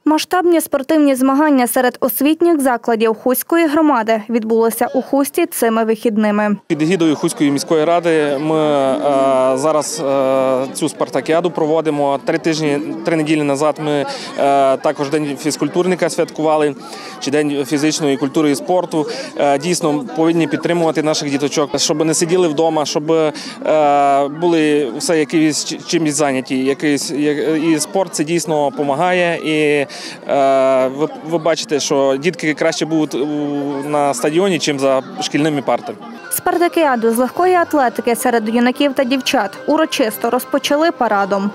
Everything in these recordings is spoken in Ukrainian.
Масштабні спортивні змагання серед освітніх закладів Хуської громади відбулися у Хусті цими вихідними. Під егідою Хуської міської ради ми зараз цю спартакіаду проводимо. 3 неділі назад ми також День фізкультурника святкували, чи День фізичної культури і спорту. Дійсно, повинні підтримувати наших діточок, щоб не сиділи вдома, щоб були все якимось чимось зайняті. І спорт це дійсно допомагає. І ви бачите, що дітки краще будуть на стадіоні, ніж за шкільними партами. Спартакіаду з легкої атлетики серед юнаків та дівчат урочисто розпочали парадом.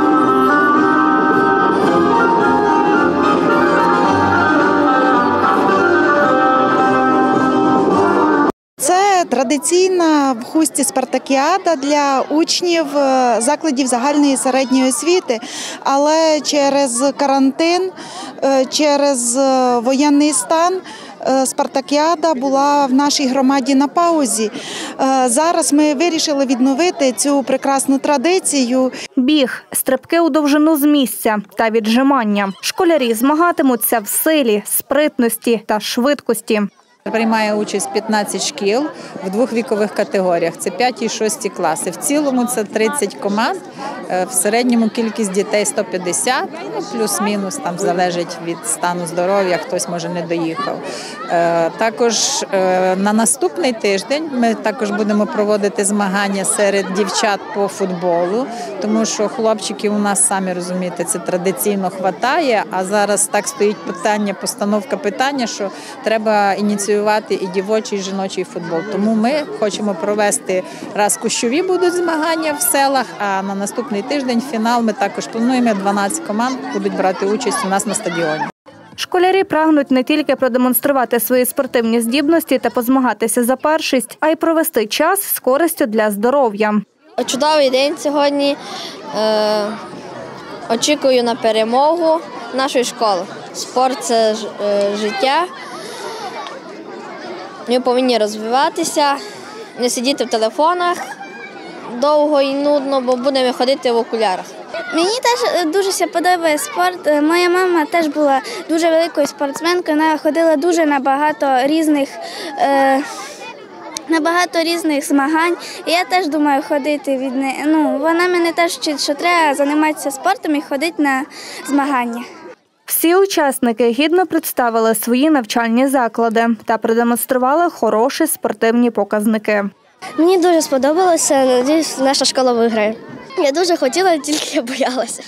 Це традиційна в Хусті спартакіада для учнів закладів загальної і середньої освіти, але через карантин, через воєнний стан спартакіада була в нашій громаді на паузі. Зараз ми вирішили відновити цю прекрасну традицію. Біг, стрибки у довжину з місця та віджимання. Школярі змагатимуться в силі, спритності та швидкості. Приймає участь 15 шкіл в 2 вікових категоріях – це 5 і 6 класи. В цілому це 30 команд, в середньому кількість дітей 150, плюс-мінус, там залежить від стану здоров'я, хтось може не доїхав. Також на наступний тиждень ми також будемо проводити змагання серед дівчат по футболу, тому що хлопчиків у нас, самі розумієте, це традиційно хватає, а зараз так стоїть питання, постановка питання, що треба ініціювати і дівочий, і жіночий футбол. Тому ми хочемо провести, раз кущові будуть змагання в селах, а на наступний тиждень фінал ми також плануємо, 12 команд будуть брати участь у нас на стадіоні. Школярі прагнуть не тільки продемонструвати свої спортивні здібності та позмагатися за першість, а й провести час з користю для здоров'я. Чудовий день сьогодні. Очікую на перемогу нашої школи. Спорт – це життя. Ми повинні розвиватися, не сидіти в телефонах довго і нудно, бо будемо ходити в окулярах. Мені теж дуже подобається спорт. Моя мама теж була дуже великою спортсменкою, вона ходила дуже на багато різних змагань. І я теж думаю ходити від неї. Вона мене теж вчить, що треба займатися спортом і ходити на змагання. Всі учасники гідно представили свої навчальні заклади та продемонстрували хороші спортивні показники. Мені дуже сподобалося, надіюсь, наша школа виграє. Я дуже хотіла, тільки я боялася.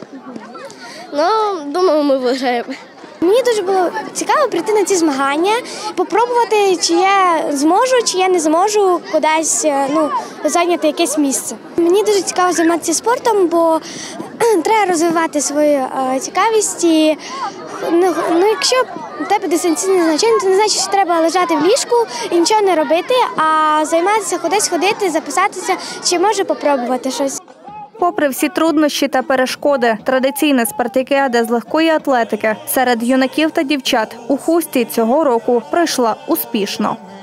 Думаю, ми виграємо. Мені дуже було цікаво прийти на ці змагання, спробувати, чи я зможу, чи я не зможу кудись зайняти якесь місце. Мені дуже цікаво займатися спортом, бо треба розвивати свою цікавість. І, якщо у тебе дистанційне навчання, то не значить, що треба лежати в ліжку і нічого не робити, а займатися, кудись ходити, записатися, чи може попробувати щось. Попри всі труднощі та перешкоди, традиційна спартакіада з легкої атлетики серед юнаків та дівчат у Хусті цього року пройшла успішно.